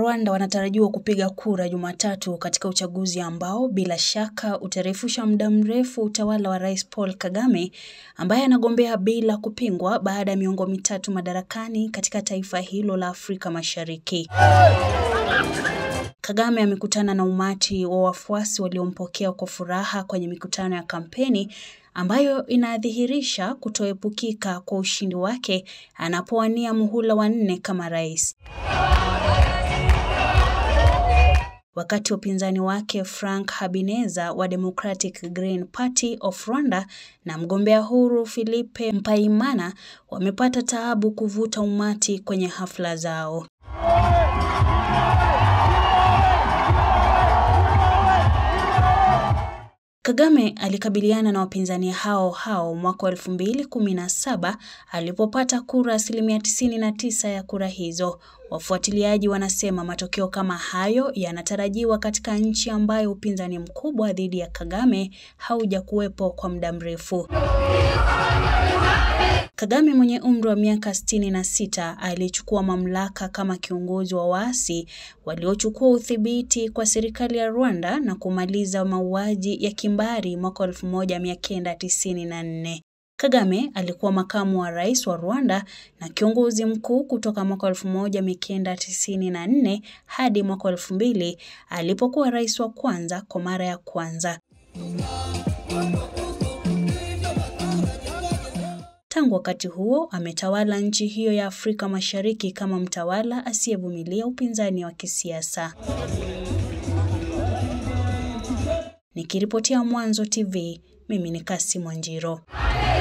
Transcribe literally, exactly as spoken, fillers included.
Rwanda wanatarajiwa kupiga kura Jumatatu katika uchaguzi ambao bila shaka utarefusha muda mrefu utawala wa Rais Paul Kagame ambaye anagombea bila kupingwa baada ya miongo mitatu madarakani katika taifa hilo la Afrika Mashariki. Kagame amekutana na umati wa wafuasi waliompokea kwa furaha kwenye mikutano ya kampeni ambayo inadhihirisha kutoepukika kwa ushindi wake anapowania muhula wa nne kama rais. Wakati upinzani wake Frank Habineza wa Democratic Green Party of Rwanda na mgombea huru Philippe Mpayimana wamepata taabu kuvuta umati kwenye hafla zao. Kagame alikabiliana na wapinzani hao hao mwaka elfu mbili kumi na saba alipopata kura asilimia tisini na tisa ya kura hizo. Wafuatiliaji wanasema matokeo kama hayo yanatarajiwa katika nchi ambayo upinzani mkubwa dhidi ya Kagame haujakuwepo kwa muda mrefu. Kagame mwenye umri wa miaka sitini na sita alichukua mamlaka kama kiongozi wa waasi waliochukua udhibiti kwa serikali ya Rwanda na kumaliza mauaji ya kimbari mwaka elfu moja mia kenda tisini na nne. Kagame alikuwa makamu wa rais wa Rwanda na kiongozi mkuu kutoka mwaka elfu moja mia kenda tisini na nne hadi mwaka elfu mbili alipokuwa rais wa kwanza kwa mara ya kwanza. Tangu wakati huo ametawala nchi hiyo ya Afrika Mashariki kama mtawala asiyevumilia upinzani wa kisiasa. Nikiripotia Mwanzo T V, mimi ni Kasi Mwanjiro.